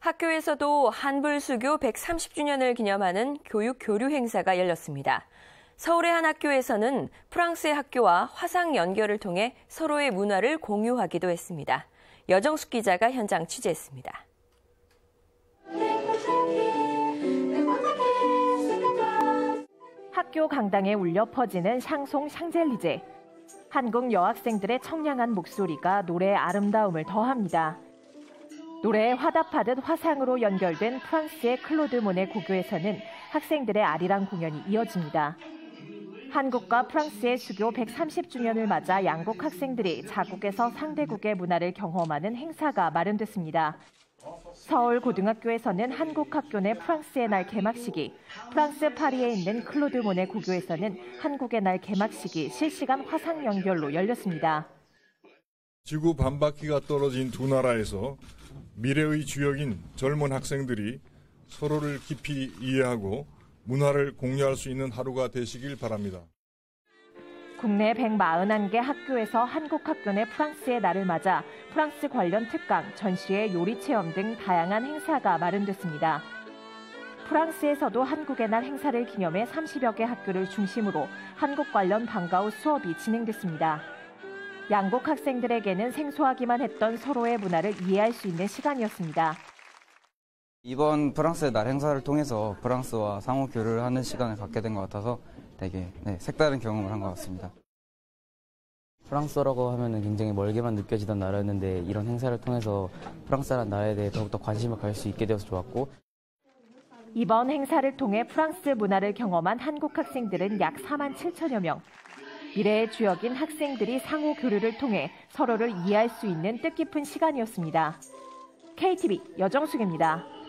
학교에서도 한불수교 130주년을 기념하는 교육 교류 행사가 열렸습니다. 서울의 한 학교에서는 프랑스의 학교와 화상 연결을 통해 서로의 문화를 공유하기도 했습니다. 여정숙 기자가 현장 취재했습니다. 학교 강당에 울려 퍼지는 샹송 샹젤리제. 한국 여학생들의 청량한 목소리가 노래의 아름다움을 더합니다. 노래에 화답하듯 화상으로 연결된 프랑스의 클로드 모네 고교에서는 학생들의 아리랑 공연이 이어집니다. 한국과 프랑스의 수교 130주년을 맞아 양국 학생들이 자국에서 상대국의 문화를 경험하는 행사가 마련됐습니다. 서울 고등학교에서는 한국 학교 내 프랑스의 날 개막식이, 프랑스 파리에 있는 클로드 모네 고교에서는 한국의 날 개막식이 실시간 화상 연결로 열렸습니다. 지구 반바퀴가 떨어진 두 나라에서 미래의 주역인 젊은 학생들이 서로를 깊이 이해하고 문화를 공유할 수 있는 하루가 되시길 바랍니다. 국내 141개 학교에서 한국 학교 내 프랑스의 날을 맞아 프랑스 관련 특강, 전시회, 요리 체험 등 다양한 행사가 마련됐습니다. 프랑스에서도 한국의 날 행사를 기념해 30여 개 학교를 중심으로 한국 관련 방과 후 수업이 진행됐습니다. 양국 학생들에게는 생소하기만 했던 서로의 문화를 이해할 수 있는 시간이었습니다. 이번 프랑스의 날 행사를 통해서 프랑스와 상호 교류를 하는 시간을 갖게 된 것 같아서 되게 색다른 경험을 한 것 같습니다. 프랑스어라고 하면 굉장히 멀게만 느껴지던 나라였는데 이런 행사를 통해서 프랑스라는 나라에 대해 더욱더 관심을 가질 수 있게 되어서 좋았고, 이번 행사를 통해 프랑스 문화를 경험한 한국 학생들은 약 4만 7천여 명. 미래의 주역인 학생들이 상호 교류를 통해 서로를 이해할 수 있는 뜻깊은 시간이었습니다. KTV 여정숙입니다.